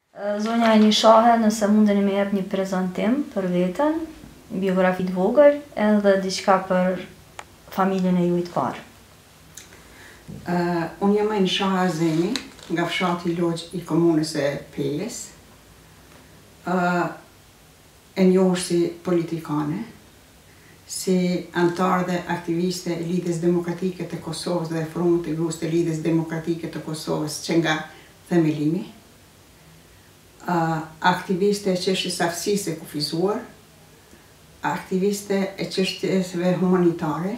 Zonja e një shahe nëse mundeni me jep një prezantim për veten, biografi të vogël edhe diçka për familjen e juaj të parë. Unë jam një shahe Zeni, nga fshati Logj i komunës e Pelës. E njohur si politikane, si antar dhe aktiviste e Lidhjes Demokratike të Kosovës dhe Forumit të Gruas të Lidhjes Demokratike të Kosovës që nga themelimi. Aktiviste e çështjes aftësisë e kufizuar, aktiviste e çështjeve humanitare,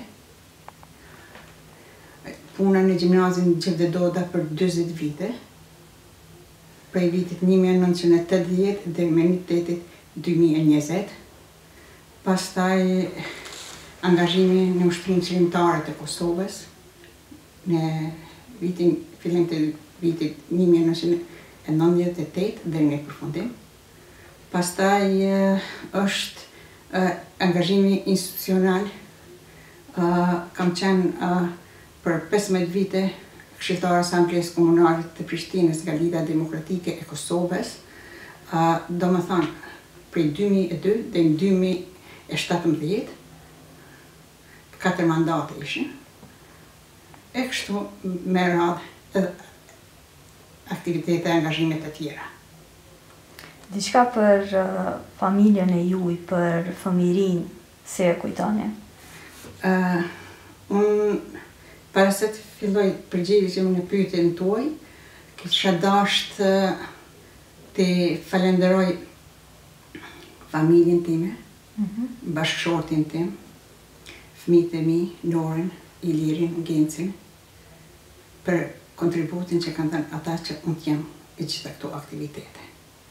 puna në gjimnazin Gjevdedoda për 40 vite, prej vitit 1980 dhe me nitetit 2020, pastaj angazhimi në Ushtrinë Qëllimtare të Kosovës, në fillim të vitit 1998 dhe në përfundim. Pastaj është angazhimi institucional, kam qenë për 15 vite këshilltare Asamblesë Komunale të Prishtinës nga Lidhja Demokratike e Kosovës, do më thonë, prej 2002 dhe në 2017, 4 mandate ishin, e kështu me radhë edhe aktivitete e angazhimet e tjera. Diçka për familjen e juaj, për fëmijërinë, si e kujtoni? Unë, para se të filloj përgjigjem në pyetjen tuaj, kisha dashur të falenderoj familjen time, bashkëshortin tim, fëmijët e mi, Loren, Ilirin, Gencin, për kontributin që kanë dhënë ata që unë t'jem e gjitha këto aktivitete.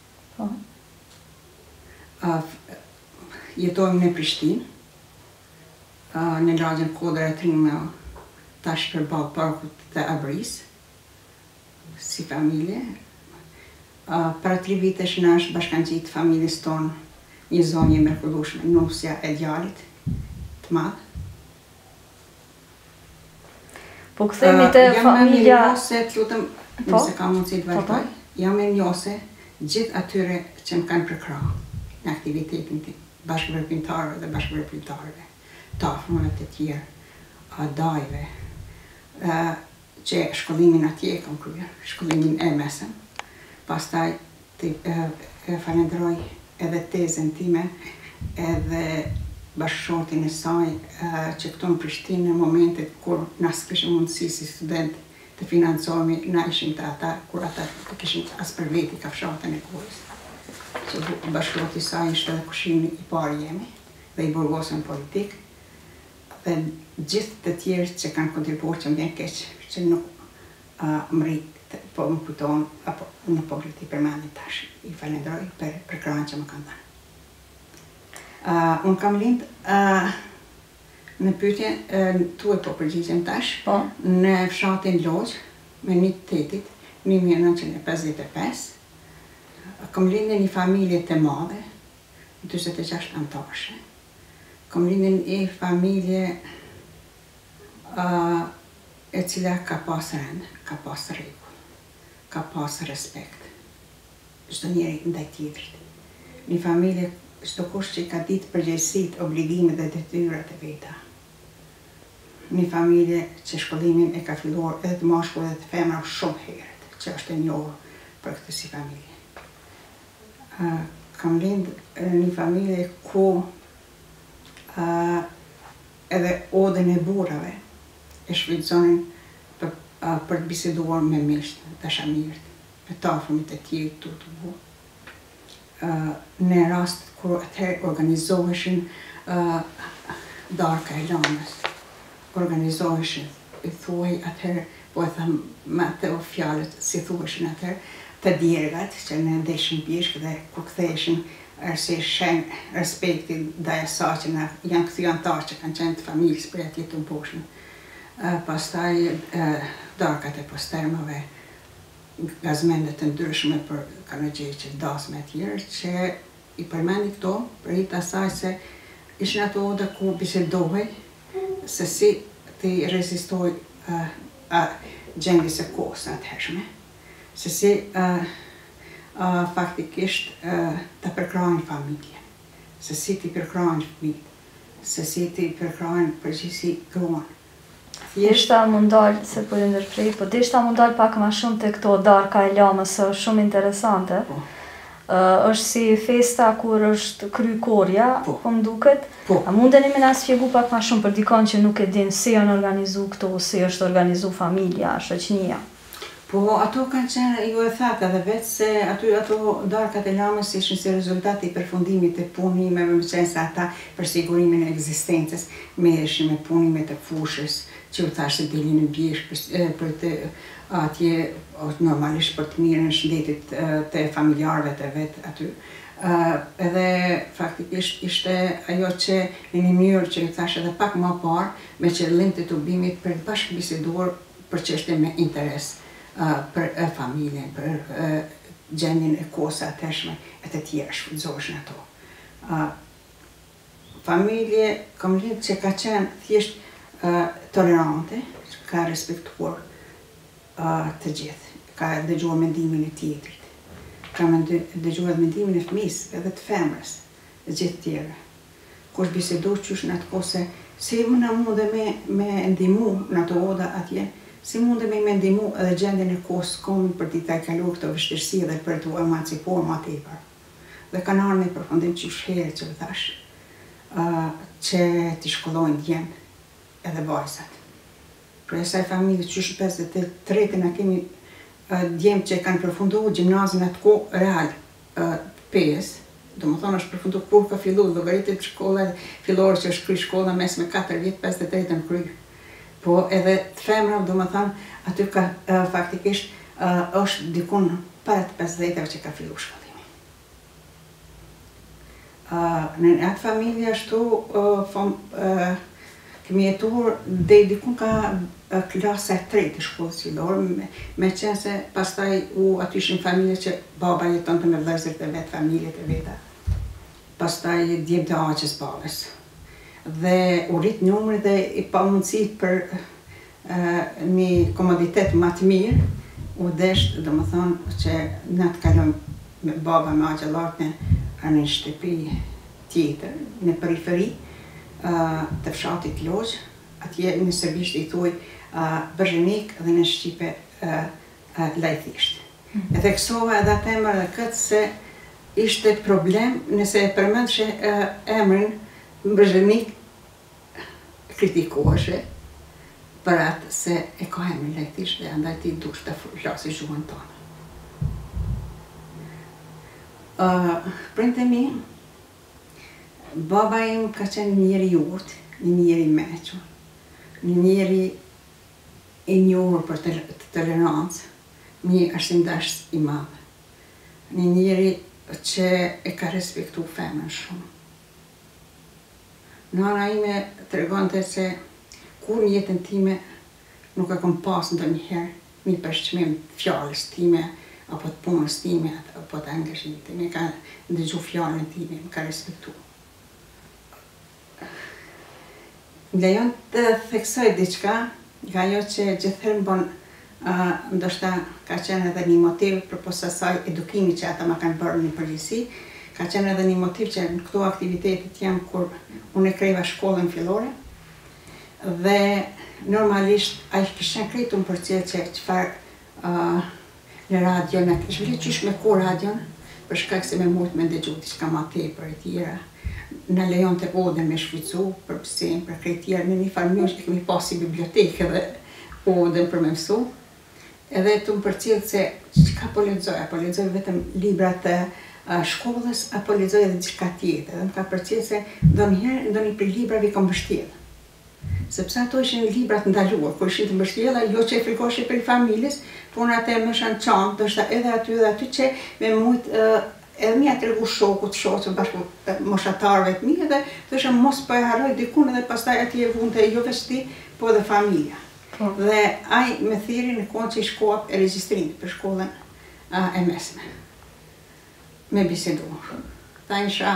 Jetojmë në Prishtinë, në lagjën Kodra e Trimëll, tash përballë parkut të Abris, si familje. Para 3 vitesh na është bashkangjitë familjes tonë një zonjë e mrekullueshme, nusja e djalit të madh. Po kthehemi te familja. Nëse ka mundësi të vazhdoj, jam e njose gjithë atyre që më kanë përkrahur në aktivitetin tim, bashkëveprimtarëve dhe bashkëveprimtarëve, të afërmëve të tjerë, dajve, që shkollimin atje kam kryer, shkollimin e mesëm. Pastaj falenderoj edhe tezën time, edhe bashkëshortin e saj, që këtu në Prishtinë në momentet kur na s'kishim mundësi si student të financohemi, na ishim të ata, kur ata të kishin as për veti ka fshatën e Korës. Që bashkëshorti i saj ishte edhe kushini i parë jemi, dhe i burgosën politik, dhe gjithë të tjerë që kanë kontribuar që më vjen keq, që nuk më rritë, po më kujton, apo nuk po rritë i përmendin tash. I falenderoj për krahën që më kanë dhënë. Unë kam lindë në pyetjen tuaj po përgjigjem tash, në fshatin Logj, me nitetit 1955. Kam lindë në një familje të madhe, 46 antarësh. Kam lindë në një familje e cila ka pas rend, ka pas rregull, ka pas respekt. Çdo njeri ndaj tjetrit. Një familje çdo kush që ka ditë përgjegjësitë, obligimet dhe detyrat e veta. Një familje që shkollimin e ka filluar edhe të mashkull edhe të femra shumë herët, që është e njohur për këtë si familje. Kam lindë një familje ku edhe odën e burrave e shfrytëzonin për të biseduar me miqt, dashamirët, me të afërmit e tjerë të bu. Në rast kur atëherë organizoheshin darka e lëndës, organizoheshin, i thuaj atëherë, po e thëmë me ato fjalët, si thuheshin atëherë, të djergat, që ne ndeshin pjeshk dhe kur ktheheshin arsi shen respekti ndaj asaj që janë këthy antarë që kanë qenë të familjes për atje të mposhme. Pastaj darkat e postermave, gazmendet të ndryshme për Karagjegje, dasme e tjerë, që i përmendi këto për hit asaj se ishin ato oda ku bisedohej se si të rezistoj gjendjes së kohës atëhershme, se si faktikisht të përkrajnë familje. Se si ti përkrajnë fëmijët, se si ti përkrajnë përgjithësi gruan. Deshta mu ndalë, se po ndërprej, po deshta mu ndalë pak ma shumë të këto darka e lamës, është shumë interesante. Është si festa kur është kry korja, po më duket. A mundeni me na sqegu pak ma shumë për dikon që nuk e din si janë organizu këto, si është organizu familja, shoqënia? Po ato kanë qenë, ju e thatë edhe vetë se ato darkat e lamës ishin si rezultati i përfundimit të punimeve, më qenë se ata për sigurimin e ekzistencës merreshin me punimet e fushës, që u thashtë të dilin në bjesh për të atje normalisht për të mirën e shëndetit të familjarëve të vetë aty. Edhe faktikisht ishte ajo që në një mënyrë që u thashtë edhe pak më parë, me qëllim të tubimit për bashkëbiseduar për çështje me interes për familjen, për gjendjen e kohës së atëshme e të tjera shfrytëzoheshin ato. Familje, kam lidhë që ka qenë thjesht tolerante, ka respektuar të gjithë, ka dëgjuar mendimin e tjetrit, ka dëgjuar mendimin e fëmisë edhe të femrës, të gjithë tjere. Kush bisedosh qysh në atë kohë se si na munde me ndihmu në ato oda atje, si munde me ndihmu edhe gjendjen e kohës kombit për t'i kaluar këto vështirësi dhe për t'u emancipuar më tepër. Dhe kanë ardhur në përfundim qysh herë që thash, që t'i shkollojnë djemt edhe vajzat. Për asaj familje qysh 53 na kemi djemt që kanë përfunduar gjimnazin atë kohë real 5, do më thonë është përfundu kur ka fillu llogaritet shkolla fillore që është kry shkolla mesme 4 vjet, 53 në kry. Po edhe të femra, do më thonë, aty ka faktikisht është dikun para të 50-ve që ka fillu shkollimi. Në atë familje ashtu kemi jetuar dhe dikun ka klasa e 3 të shkollës fillore, me qenë se pastaj aty ishin familje që baba jetonte me vëllezërit e vet, familjet e veta. Pastaj djemtë e aqës babës. Dhe u rrit numri dhe i pa mundësi për një komoditet më të mirë, u desht, do më thonë, që na të kalojmë me baba me aqë lartë në një shtëpi tjetër, në periferi të fshatit Logj, atje në serbisht i thuj Bërgjenik dhe në shqipe Lajthisht. Edhe kësova edhe atë emër dhe këtë se ishte problem nëse e përmendëshe emrin Bërgjenik kritikoheshe për atë se e ka emrin Lajthisht dhe andaj ti dush të flasi gjuhën tonë. Printe mi, baba im ka qenë njeri jurt, një njeri mequr, një njeri i njohur për tolerancë, një arsimdash i madh, një njeri që e ka respektu femën shumë. Nana ime tregonte se kur në jetën time nuk e kam pas ndonjëherë një përshqmim të fjalës time, apo të punës time, apo të angazhimit time, ka ndëgju fjalën time, më ka respektu. Lejon të theksoj diçka, nga ajo që gjithherë bon, ndoshta ka qenë edhe një motiv për posa saj edukimi që ata ma kanë bërë në përgjithësi, ka qenë edhe një motiv që në këto aktivitetit jam kur unë e kreva shkollën fillore, dhe normalisht a i kishën krejtu më përcjell që qëfar në radio, në shvili qysh me ko radion, për shkak se me mujt me ndëgju diçka ma tepër e tjera, në lejon të odën me shfrytzu për pësim, për krejt tjerë, në një farë mjështë kemi pasi biblioteke dhe odën për me mësu. Edhe të më përcjellë se çka po lexoj vetëm librat të shkollës, apo lexoj edhe diçka tjetër. Dhe më ka përcjellë se ndonjë për librave kam mbështjellë. Sepse ato ishin libra të ndaluar, kur ishin të mbështjella, jo që e frikoshe për familjes, por në atë më shanë çantë, do shta edhe aty që me mujt edhe mi a tregu shokut, shoqën bashkë moshatarëve të mi, dhe thëshëm mos po e harroj dikun edhe pastaj atje vunte jo veç ti, po edhe familja. Dhe ai me thiri në kohën që i shkoat e regjistrimit për shkollën e mesme. Me biseduar. Ta isha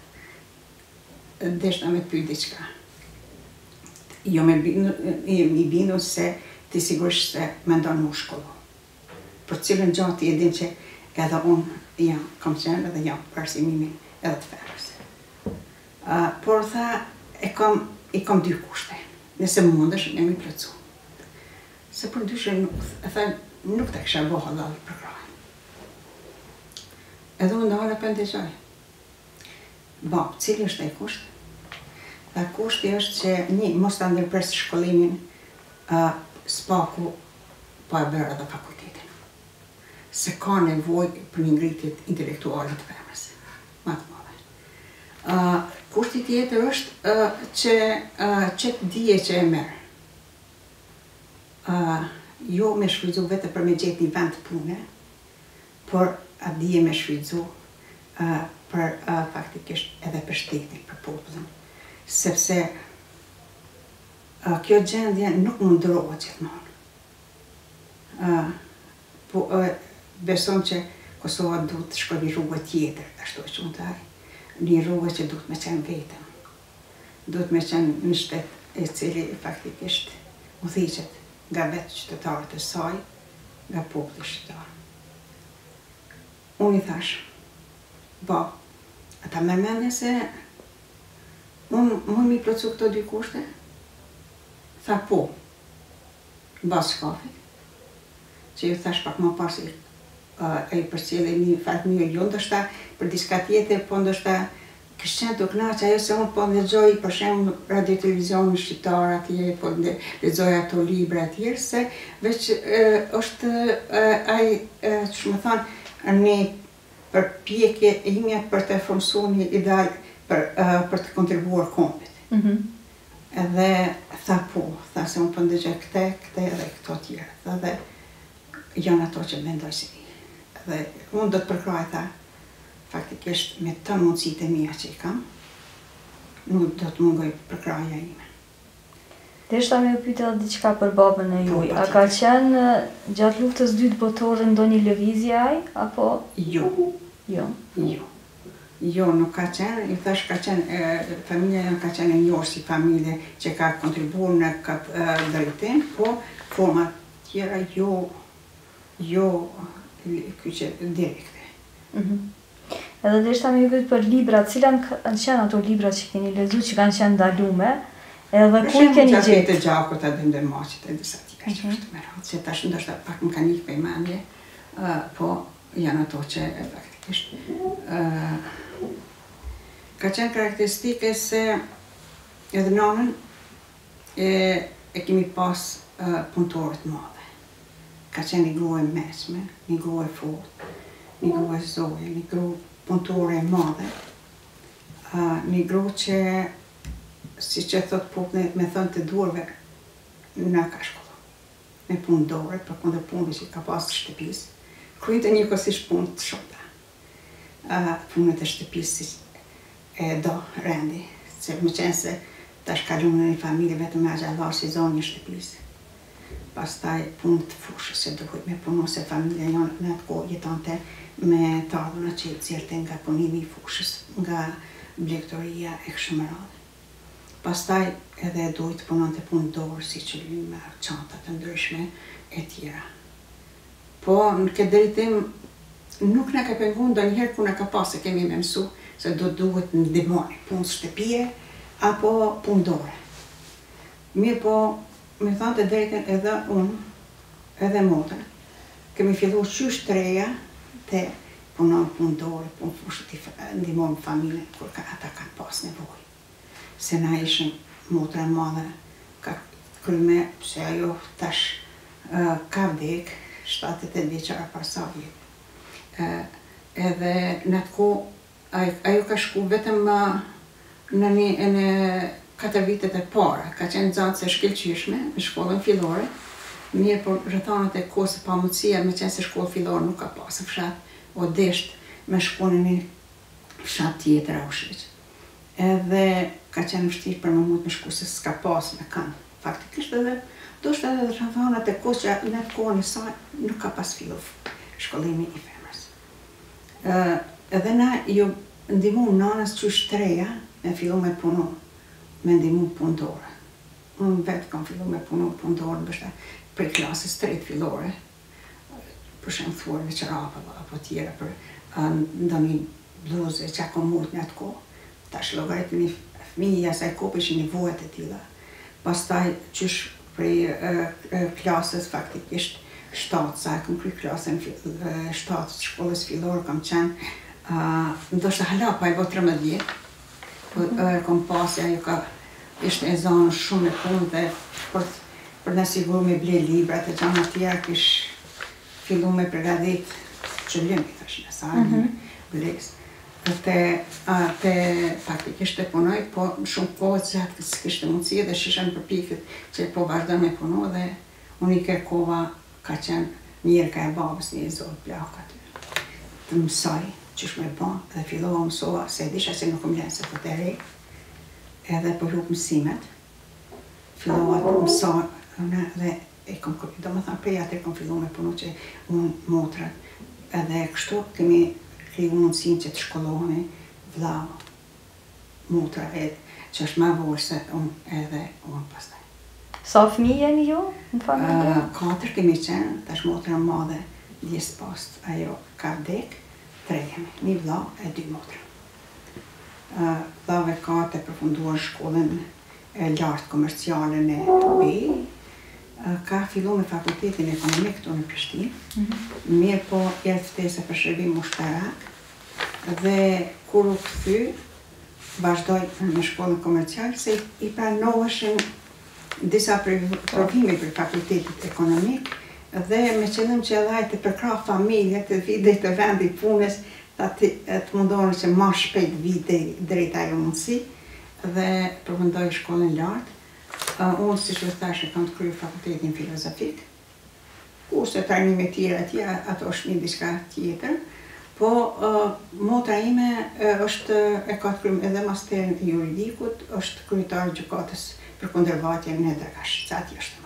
deshta me pyet diçka. Jo me bindu se ti sigurisht se mendon mu shkollu. Për cilën gjatë i e din që edhe unë kam qenë edhe jam përsimimin edhe të femrës. Por tha, i kam 2 kushte, nëse mundesh e mi plotsu. Se për ndyshe nuk të kisha bo halal për krahën. Edhe unë ndale për ndegjoj. Cili është e kusht? Dhe kushti është që mos të ndërpres shkollimin spaku pa e bërë edhe fakultetin. Se ka nevoj për një ngritjet intelektuale të femrës. Ma të madhe. Kushti tjetër është që të dije që e merë. Jo me shfrytzu vete për me gjetë një vend të pune, por a dije me shfrytzu për faktikisht edhe për shtetin, për popullin. Sepse kjo gjendje nuk më ndrohet gjithmonë. Beson që Kosova duhet të shkoj një rrugë tjetër, ashtu e që taj, një rrugë që duhet me qenë vetëm. Duhet me qenë një shtet e cili faktikisht udhëhiqet nga vetë qytetarët e saj, nga populli shqiptar. Unë i thash, ata me mendje se unë mi plotsu këto 2 kushte? Tha po, basë shkafit, që ju thash pak më pas e i përcjellë një farë mirë, jo ndoshta për diçka tjetër, po ndoshta kështë qenë të knaqë, ajo se unë po ndëgjoj për shemë radio televizionin shqiptar atje, po ndëgjoj ato libra atjerë, se veç është që më thonë, një përpjekje e imja për të formësu një ideal për të kontribuar kombit. Edhe tha po, tha se unë po ndëgjoj këte edhe këto tjera, dhe janë ato që mendoj si një. Dhe unë do të përkraj, tha, faktikisht me të mundësit e mija që i kam, nuk do të mungoj përkraja ime. Deshta me ju pyta diqka për babën e juj. A ka qenë gjatë luftës 2 botore ndonjë lëvizje aj, apo? Jo. Jo? Jo. Jo, nuk ka qenë, i thash ka qenë, familja janë ka qenë e njohë si familje që ka kontribuar në këtë drejtim, po format tjera jo kyqe direkte. Edhe deshta me ju pyt për libra, cilat kanë qenë ato libra që keni lezu, që kanë qenë ndalume, edhe ku i keni gjetë? Për gjakut e dëndërmaqit e disa tjera që është me rrëtë, që tash ndoshta pak më kanë ikë për i mendje, po janë ato që faktikisht ka qenë karakteristike se edhe nanën e kemi pas punëtorët madhe. Ka qenë një grua e mesme, një grua e fortë, një grua e zoje, një grua punëtore e madhe, një grua që, si që thot popullit, me thënë të duarve, në ka shkollu. Me punë dore, për kundër punëve që ka pas të shtëpis, krujtë një kësish punë të shota. Punët e shtëpis si e do rendi, se më qenë se tash kalunë në një familje vetëm me agjallar si zonë një shtëpis. Pastaj punë të fushës që duhet me punu, se familja janë në atë kohë jetante me të ardhuna që cilëte nga punimi i fushës, nga blegtoria e kështu me radhë. Pastaj edhe duhet punon të punë dorë, si që me çanta të ndryshme e tjera. Po në këtë drejtim nuk na ka penguar ndonjëherë ku na ka pas se kemi me mësu se duhet në ndihmoni, punë shtëpie apo punë dorë. Mirë po, me thënë të drejtën edhe unë, edhe motër, kemi fillu qysh të reja të punon punë dorë, punë fushët të ndihmojnë familjen kur ata kanë pas nevojë. Se na ishëm motra e madhe ka kryme, pse ajo tash ka vdek, 78 vjeçare para sa vjet. Edhe në atë kohë, ajo ka shku vetëm në 4 vitet e para, ka qenë zatë se shkëlqyshme në shkollën fillore, mirë por rrethanat e kohës pa mundësia, me qenë se shkollë fillore nuk ka pasë fshat, o desht me shku në një fshat tjetër Auschwitz. Edhe ka qenë vështirë për më mund me shku se s'ka pasë me kanë. Faktikisht edhe, do shtë edhe rrethanat e kohës që në atë kohën e saj nuk ka pas fillu shkollimi i femrës. Edhe na ju ndihmu nanës qysh të reja me fillu me punu, me ndihmu punë dorë. Unë vetë kam fillu me punu punë dorë, bështë prej klasës 3 fillore. për shemë thuar në qërapa apo tjera për ndonjë bluzë që ako mund në atë kohë. Tash llogarit një fëmijë asaj kohë ishin nevojat e tilla. Pastaj qysh prej klasës faktikisht 7, sa e kam kry klasën 7 shkollës fillore kam qenë, ndoshta hala pa e bo 13 vjetë, kom pasi ajo ka ishte e zonë shumë e punë dhe për në sigur me ble librat e gjana tjera kish fillu me përgadit qëllimi, thash në sajnë, bleks. Te faktikisht e punoj, po shumë kohët që atë s'kishte mundësi dhe shishën për pikët që po vazhdo me punu dhe unë i kërkova ka qenë njërë ka e babës një zotë plak aty. Të mësoj qysh me ban dhe fillova mësova se disha se nuk më lenë se po të rej edhe për huk mësimet. Fillova të mësoj dhe e kom kërpi, do më thamë prej atër kom fillu me punu që unë motrat edhe kështu kemi kriju mundësin që të shkollohemi vlau, motra që është ma vorë se unë edhe unë pastaj. Sa fëmijë jeni ju në familje? 4 kemi qenë, tash motra madhe 10 post, ajo ka vdek, 3 jemi, një vlau e 2 motra. Vlau e ka të përfunduar shkollën e lartë komerciale në BI, ka fillu me fakultetin ekonomik këtu në Prishtinë, mirë po jetë ftesa për shërbim ushtarak, dhe kur u kthy, vazhdoj në shkollën komerciale, se i pranoheshin disa provime për fakultetit ekonomik dhe me qëllim që edhe të përkra familje të vide të vendi punës të mundohen që ma shpejt vide drejt ajo mundësi dhe përfundoj shkollën lartë. Unë si që thashe kam të kryu fakultetin filozofik, kurse trajnime tjera atje, ato është një diçka tjetër, po motra ime është e ka të kryu edhe masterin e juridikut, është kryetar gjykatës për kundërvajtje në Dragash, që ati është të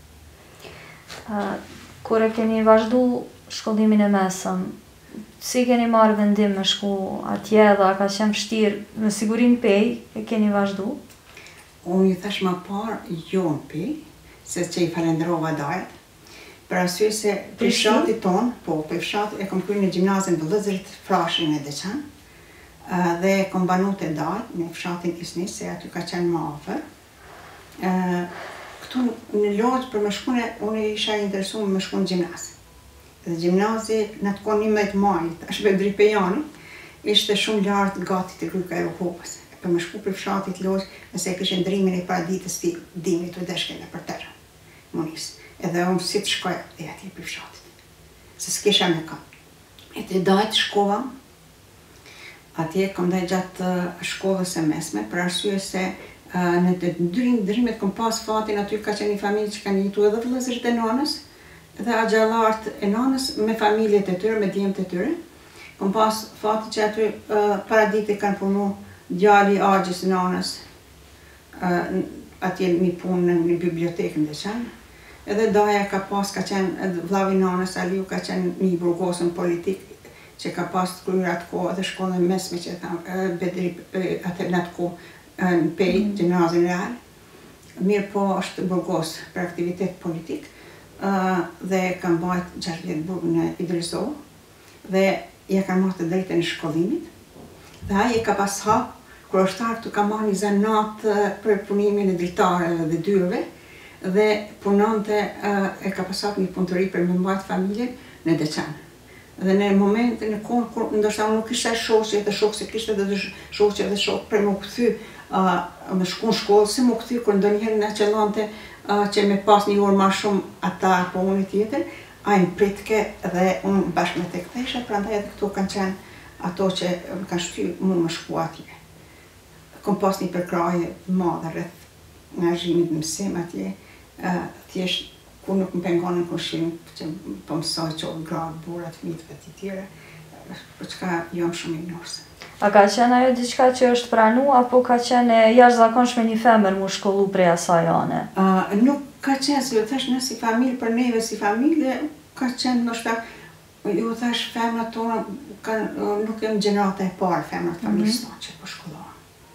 martuar. Kur e keni vazhdu shkollimin e mesëm, si keni marrë vendim me shku atje dhe ka qenë vështirë, me sigurin pej e keni vazhdu? Unë i thash ma parë jo në pej, se që i falenderova dajet, për arsye se për fshatit tonë, po, për fshatit e kom kry në gjimnazin të Vëllëzrit Frashin e Deçan, dhe kom banu të dajet në fshatin Isnis, se aty ka qenë ma afer. Këtu në Lodz për më shkune, unë isha interesu me më shkune gjimnazi. Dhe gjimnazi në të konë 11 majit, është me Dripejani, ishte shumë lartë gati të kryka e Europës. Për më shku për fshatit Lodz, nëse kështë ndrimin e paraditës ti dimit të deshkene për tërë. Munis. Edhe unë si të shkoj dhe ati për fshatit. Se s'kisha me kam. E të dajtë shkova, atje kom daj gjatë shkollës e mesme, për arsye se në të ndrimet kom pas fatin, aty ka qenë një familje që ka njëtu edhe vëllezërit e nanës, dhe agjallartë e nanës me familjet e tyre, me djemët e tyre. Kom pas fatin që aty paradite kanë punu djali agjës nanës, atje një punë në një bibliotekën dhe qenë. Edhe daja ka pas, ka qenë vlavi nanës, Aliu ka qenë një burgosën politik, që ka pas të kryrë atë kohë edhe shkollën mesme që bedri atë në atë kohë në pej, gjimnazin real. Mirë po është burgos për aktivitet politik dhe kam bajt 6 vjetë burgë në Idrizohë dhe ja ka marrë të drejtën e shkollimit. Dhe aje ka pas hapë, kër është arë të ka marrë një zanat për punimin e dritare dhe dyrëve dhe punonte e ka pas hapë një punëtëri për me mbajt familjen në Deçan. Dhe në momentin në kohën kur ndoshta unë nuk ishte shoqe dhe shokë se kishte edhe shoqe dhe shokë për më kthy me shku në shkollë, se më kthy kur ndonjëherë na qellonte që me pas një orë më shumë ata apo unë tjetër, ai më pritke dhe unë bashkë me të kthesha, prandaj edhe këtu kanë qenë ato që më kanë shtyr mua më shku atje. Kom pas një përkraje madhe rreth angazhimit në mësim atje, thjesht kur nuk më pengonin kushim, që po mësoj që gratë, burat, fëmijët e tjera, për çka jam shumë i njohur. A ka qenë ajo diçka që është pranu, apo ka qenë jashtëzakonshme një femër mu shkollu prej asaj ane? Nuk ka qenë, se ju thash në si familje, për neve si familje, ka qenë ndoshta, ju thash femrat tona, nuk jem gjenerata e parë femrat familjes tonë që po shkollohen.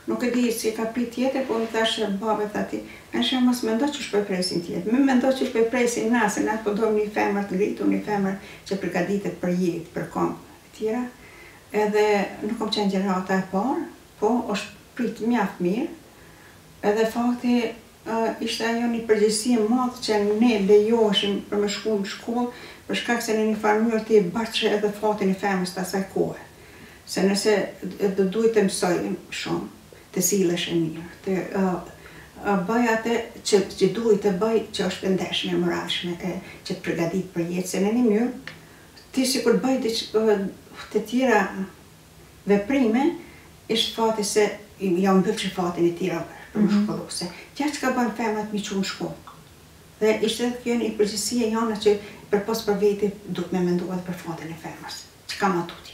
Nuk e di si ka prit tjetër, po më thash baba thati, "Ansha mos mendo që shpoj presin tjetër. Më mendo që shpoj presin nasë, na po dojmë një femër të ngritur, një femër që përgatitet për jetë, për kom e tjera." Edhe nuk kom qenë gjenerata e parë, po është prit mjaft mirë. Edhe fakti ishte ajo një përgjegjësi e madhe që ne lejoheshim për me shku në shkollë, për shkak se në një farë mënyrë ti barçe edhe fatin e femrës të asaj kohe. Se nëse do duhet të mësoj shumë, të sillesh e mirë, të bëj atë që duhet të bëj që është e ndershme, e moralshme, që të përgatit për jetë, se në një mënyrë ti sikur bëj të tjera veprime, ishte fati se ja mbyllë fatin e tjera për më shkollu, se tja që ka bënë femrat mi që në shkollë. Dhe ishte edhe kjo një përgjësi e jana që për pos për veti duhet me mendu edhe për fatin e femrës, që ka ma tutje.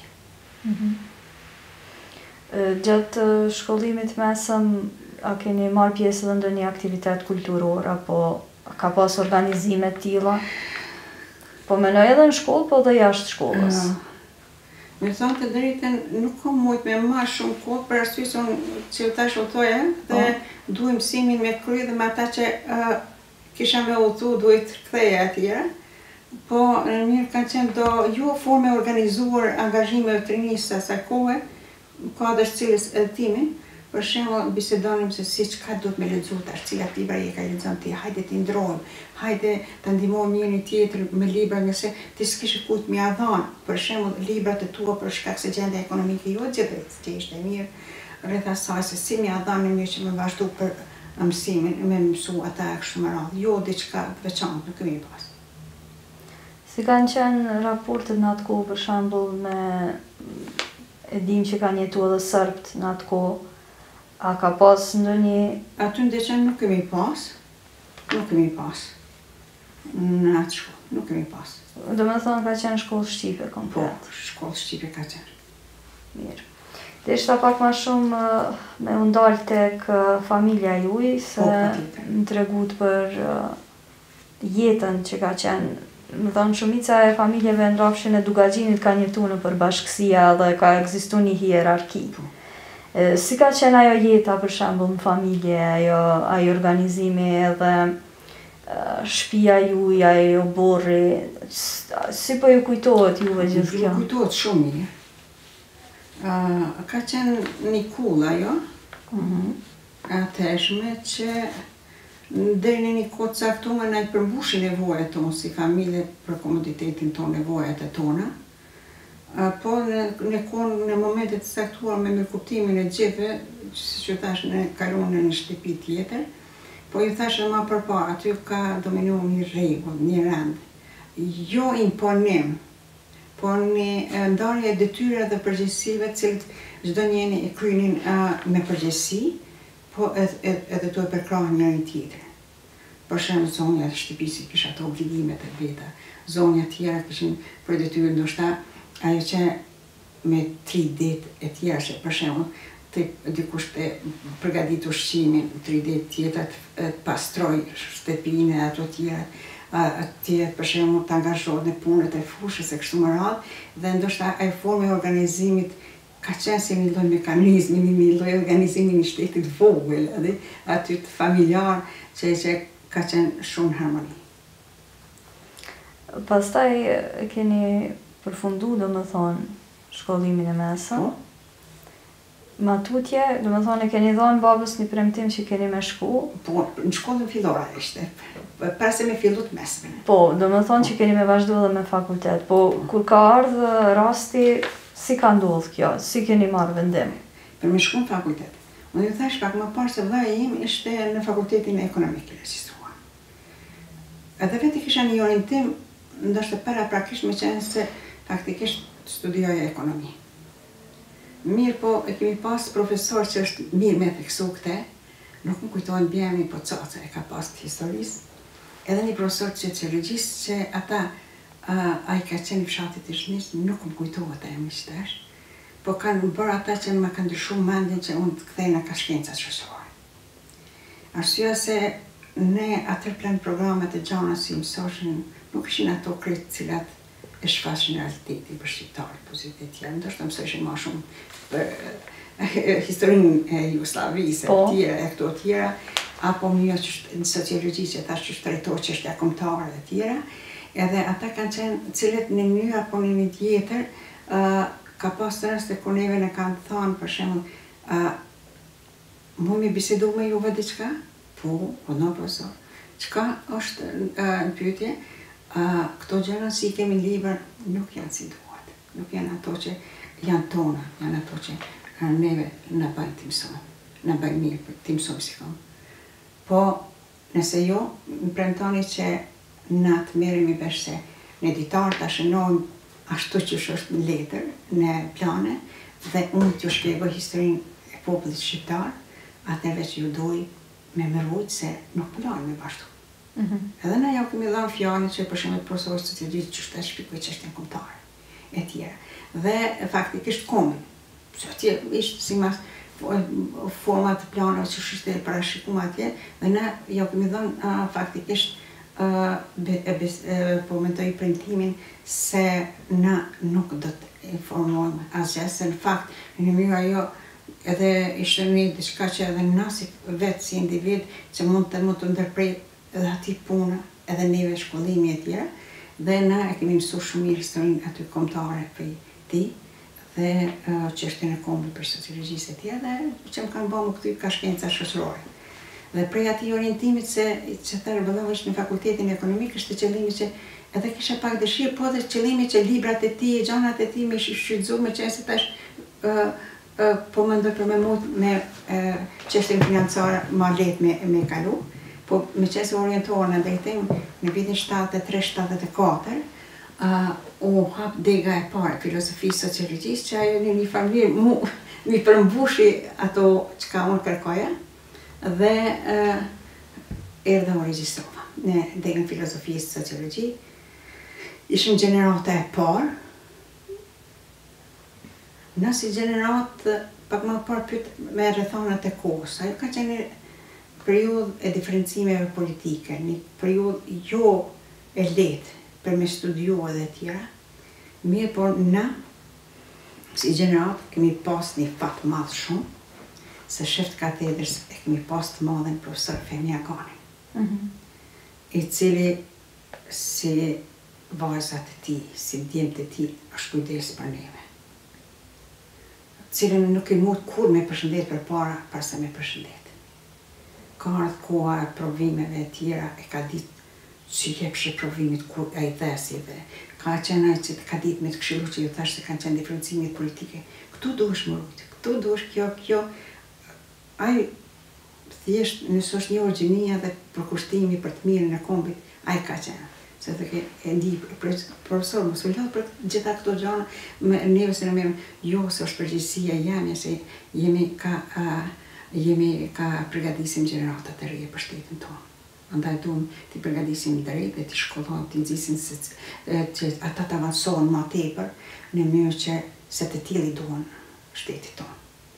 Gjatë shkollimit mesëm, a keni marrë pjesë edhe ndonjë aktivitet kulturor, apo ka pas organizime tilla? Po menoj edhe në shkollë, po edhe jashtë shkollës. Me thonë të drejtën, nuk kom mujt me marrë shumë kohë, për arsye se unë që tash u thoja, dhe duhet mësimin me kry dhe me ata që kisha me udhëtu duhet ktheja atjera. Po në mirë kanë qenë do jo forme organizuar angazhime të rinisë të asaj kohe, ka dhe cilës edhetimin, për shembull bisedonim se si çka duhet me lexuar tash, cilat libra je ka lexuar ti, hajde t'i ndrojmë, hajde ta ndihmojmë njëri tjetrin me libra, nëse ti s'kishe kujt më ia dhënë, për shembull librat e tua për shkak se gjendja ekonomike jo gjithë që ishte mirë, rreth asaj se si më ia dhënë mirë që më vazhdu për mësimin, me mësu ata kështu me radhë, jo diçka të veçantë, nuk kemi pas. Si kanë qenë raportet në atë kohë, për shembull me e dim që kanë jetu edhe sërbt në atë kohë, a ka pas ndonjë... Aty ndeqen nuk kemi pas, në atë shkollë, nuk kemi pas. Do me thonë ka qenë shkollë shqipe komplet? Po, shkollë shqipe ka qenë. Mirë. Dhe ishta pak ma shumë me undalë tek familja juj, se më tregut për jetën që ka qenë. Më thonë, shumica e familjeve në rrafshin e Dugaxhinit ka jetu në për bashkësia dhe ka ekzistu një hierarki. Si ka qenë ajo jeta, për shembull, në familje, ajo organizimi edhe shtëpia juaj, ajo borri, si po ju kujtohet juve gjithë kjo? Ju kujtohet shumë mirë. Ka qenë një kull ajo, atëshme që deri në një kohë caktuar na i përmbushin nevojat tonë si familje për komoditetin tonë, nevojat e tona. Po në momentet të caktuar me mirëkuptimin e gjithëve, si që thash në kalon në një shtëpi tjetër, po ju thash edhe më përpara, aty ka dominuar një rregull, një rend. Jo imponim, po një ndarje e detyra dhe përgjegjësive të cilët çdo njeri e krynin me përgjegjësi, po edhe tu e përkrahin njëri tjetrin. Për shembull, zonja e shtëpisë kisha ato obligimet e veta, zonja tjera kishin për detyrë ndoshta ajo që me 3 ditë e tjera që për shembull dikush të përgatit ushqimin, 3 ditë tjetër të pastroj shtëpinë e ato tjera, tjetër për shembull të angazhohet në punët e fushës e kështu me radhë, dhe ndoshta ai formë e organizimit ka qenë si një lloj mekanizmi, një lloj organizimi një shtetit vogël, edhe aty të familjar që ka qenë shumë harmoni. Pastaj keni përfundu, do më thonë, shkollimin e mesëm. Matutje, do më thonë, e keni dhënë babës një premtim që keni me shku? Po, në shkollën fillore ishte, para se me fillu të mesmen. Po, do më thonë që keni me vazhdu edhe me fakultet, po kur ka ardhë rasti, si ka ndodhë kjo? Si keni marrë vendim? Për me shku në fakultet. Unë ju thash pak më parë se vllaja im ishte në fakultetin e ekonomikë regjistruar. Edhe vetë kisha një orientim, ndoshta paraprakisht me qenë se faktikisht studioja ekonomi. Mirë po, e kemi pas profesor që është mirë me theksu këte, nuk më kujtojnë bjemi, po Caca e ka pas të historisë, edhe një profesor që sociologjisë që ata, a i ka qenë i fshatit të Zhnisë, nuk më kujtohet e qëtesh, po kanë bërë ata që më kanë ndryshu mendjen që unë të kthejna ka shkencat shoqërore. Arsyeja se ne atër plan programet e gjana si mësoshin, nuk ishin ato kretë cilat është fast generaliteti për shqiptarët pozitiv të tjerë. Ndoshta mësoj më shumë për historinë e Jugosllavisë, tjera e këto tjera, apo një në sociologji që thash që shtrejtoj çështja kombëtare e tjera, edhe ata kanë qenë, cilët në mënyrë apo në një tjetër, ka pas raste kur neve në kanë thënë, për shembull, mu me bisedu me juve diçka? Po, no profesor. Çka është në pyetje? Këto gjëra si kemi në libër nuk janë si duhet. Nuk janë ato që janë tona, janë ato që neve në bëjnë të mësojmë. Në bëjnë mirë për të mësojmë si kam. Po, nëse jo, më premtoni që na të merremi vesh se në editar ta shënojmë ashtu që është në letër, në plane, dhe unë t'ju shpjegoj historinë e popullit shqiptar, atëherë që ju doj me mërvujt se nuk punojnë me bashkëtu. Edhe na ja kemi dhënë fjalën që për shembull profesorët sociologjisë që shtë shpjegoj çështjen kombëtare e tjera. Dhe faktikisht kombin, se atje ishte si mas format të planeve që ishte parashikuar atje, dhe na ja kemi dhënë faktikisht po mendoj premtimin se na nuk do të informojmë asgjë, se në fakt në mënyrë ajo edhe ishte një diçka që edhe na si vetë si individ që mund të ndërprej edhe ati puna, edhe neve shkollimi e tjera, dhe na e kemi mësuar shumë mirë historinë aty kombëtare prej tij, dhe çështjen e kombit për sociologjisë e tjera, dhe që më kanë bënë këty ka shkenca shoqërore. Dhe prej atij orientimit që thërë bëllovesh në fakultetin ekonomik, është qëllimi që edhe kisha pak dëshirë, po dhe qëllimi që librat e tij, gjanat e tij me shfrytëzu, me qenë se tash po mendoj për me mujt me çështjen financare ma lehtë me kalu, po me qenë se orientohen në drejtim në vitin 73-74, u hap dega e parë filozofisë sociologjisë, që ajo një familje mi përmbushi ato çka unë kërkoja, dhe erdha u regjistrova në degën filozofisë sociologji. Ishim gjenerata e parë. Nësi gjeneratë pak më parë pyet me rrethonat e kohës. Ajo ka qenë periudhë e diferencimeve politike, një periudhë jo e lehtë për me studiu edhe tjera. Mirë, por na, si gjeneratë, kemi pas një fat madh shumë, se shef të katedrës e kemi pas të madhen profesor Femia Gani, i cili si vajzat e tij, si djemtë e tij, është kujdes për neve. Cilën nuk i mund kur me përshëndet para se me përshëndet. Ka ardhur koha e provimeve e tjera, e ka ditë që jepshe provimit kur ai dhesi, dhe ka qenë ai që ka ditë me të këshillu që ju thash se kanë qenë diferencimit politike. Këtu duhesh më rujtë, këtu duhesh kjo. Ai thjesht nëse është një origjinia dhe përkushtimi për të mirën e kombit, ai ka qenë. Se të e ndi, profesor, mos u lodh për gjitha këto gjëra, neve se në merrem, jo se është përgjegjësia jeme, se jemi ka përgatisim gjeneratat e reja për shtetin tonë. Andaj duhem t'i përgatisim drejt dhe t'i shkollojmë, t'i nxisim që ata të avansohen ma tepër në mënyrë që se të tillë duan shtetit tonë.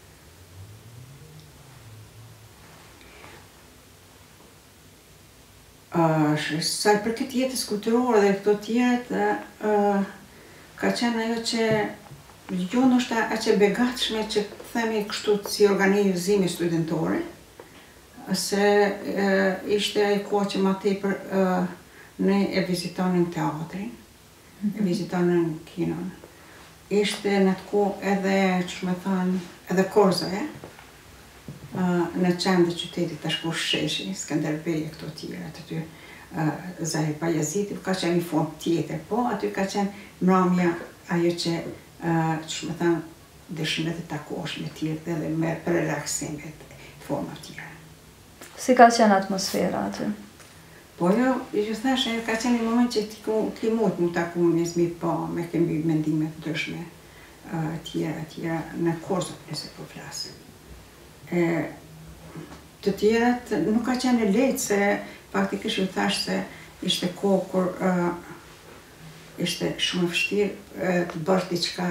Sa i përket jetës kulturore dhe këto tjerat, ka qenë ajo që jo ndoshta aq e begatshme që themi kështu si organizimi studentore, se ishte ai kohë që ma tepër ne e vizitonim teatrin, e vizitonim kinon. Ishte në atë kohë edhe, ç'më thënë, edhe Korzoja, në qendër të qytetit tash ku sheshi, Skënderbej e këto tjera, aty Zahir Bayaziti, ka qenë një fond tjetër, po aty ka qenë mramja ajo që ç'më thënë, dëshimet e takoshme tjetër dhe me relaksimet të forma tjera. Si ka qenë atmosfera aty? Po jo, ju thash, ajo ka qenë një moment që ti mund mu taku njësmi, po me kemi mendimet ndryshme tjera në Korzot nëse po flasim. Të tjerat nuk ka qenë lehtë, se faktikisht ju thash se ishte kohë kur ishte shumë vështirë të bësh diçka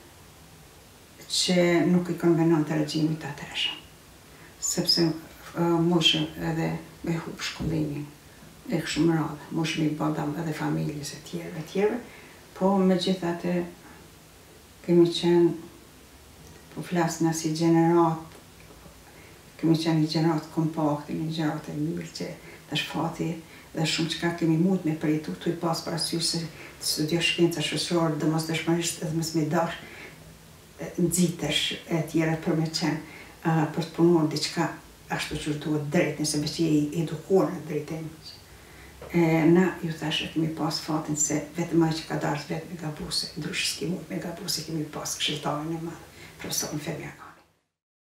që nuk i konvenon të regjimit atërshëm. Sepse moshëm edhe me shkollimin e kështu me radhë, moshëm i bëdam edhe familjes e tjerëve, po Po me gjithatë kemi qenë, po flasna si gjenerat, kemi qenë një gjenerat kompakt, një gjenerat e mirë që tash fati dhe shumë qëka kemi mund me pritu, tu i pas parasysh se të studio shkenca shoqërore, dhe mos dëshmërisht edhe mos me dash nxitesh e tjera për me qenë për të punuar diçka ashtu që duhet drejt, nëse me që je i edukuar në drejtim. Na ju thashë kemi pas fatin se vetëm ai që ka darë vetë me gabuse, ndryshë s'ki mund me gabuse, kemi pas këshilltarin e madh, profesorin Fabiano.